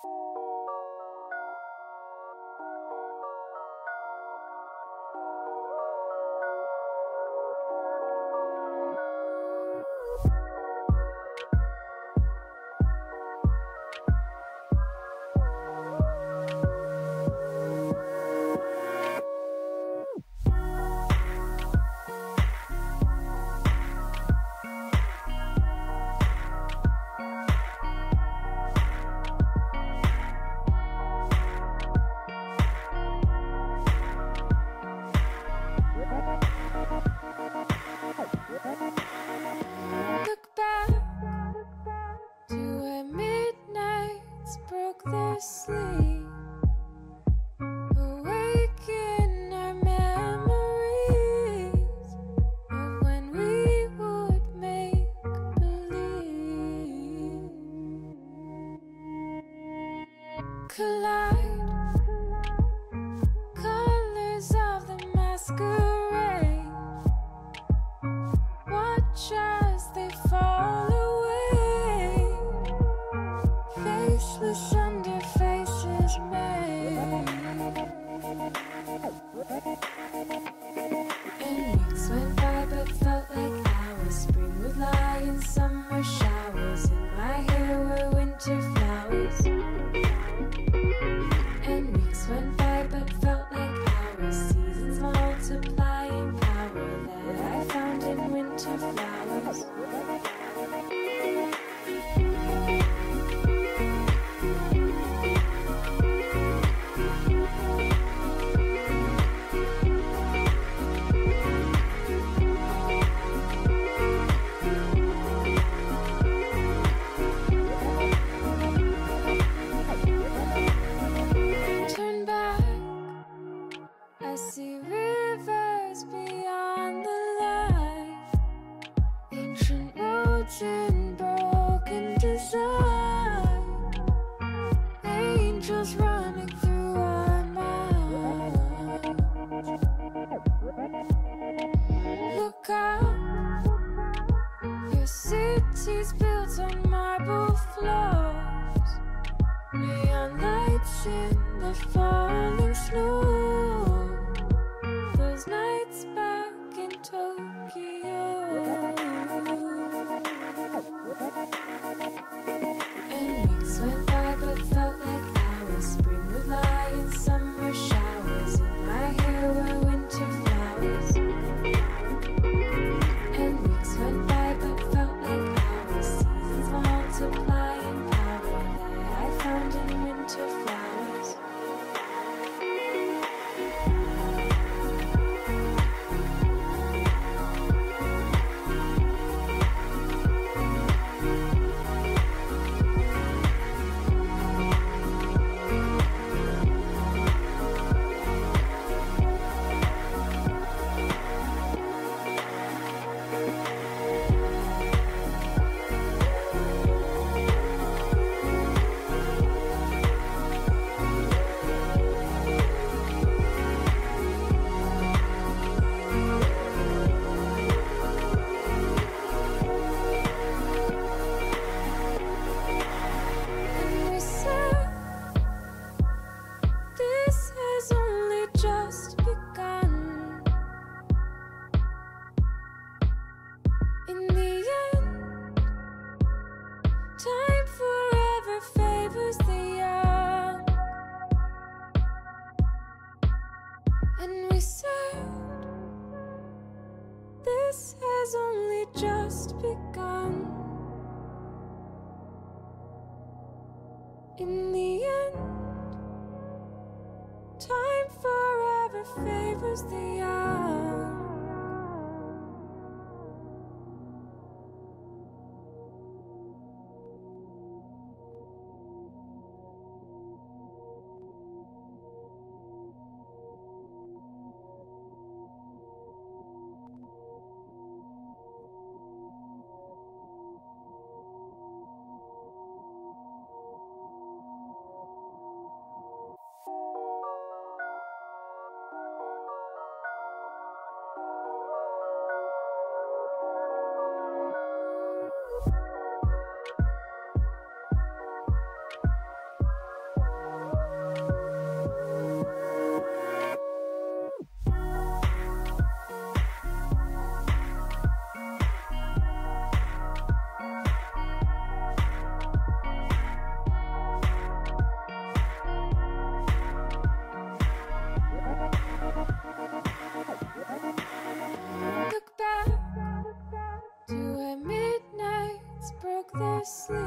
Look back to when midnights broke their sleep, awaken our memories of when we would make believe. Collide colors of the masquerade. Watch as they fall away, faceless under faces made. And weeks went by but felt like hours. Spring would lie in summer showers. In my hair were winter flowers. And weeks went by but felt like hours. Seasons multiplying power that I found in winter flowers. Turn back, I see rivers beyond the light, ancient roads in broken design, angels running through our minds. Look out, your city's built on marble floors, neon lights in the falling snow. Those nights back in Tokyo. And weeks went by but felt like hours. Spring would lie in summer showers. In my hair were winter flowers. And weeks went by but felt like hours. Seasons multiplying power that I found in winter flowers. And we said, this has only just begun. In the end, time forever favors the young. And we said, this has only just begun. In the end, time forever favors the young. asleep.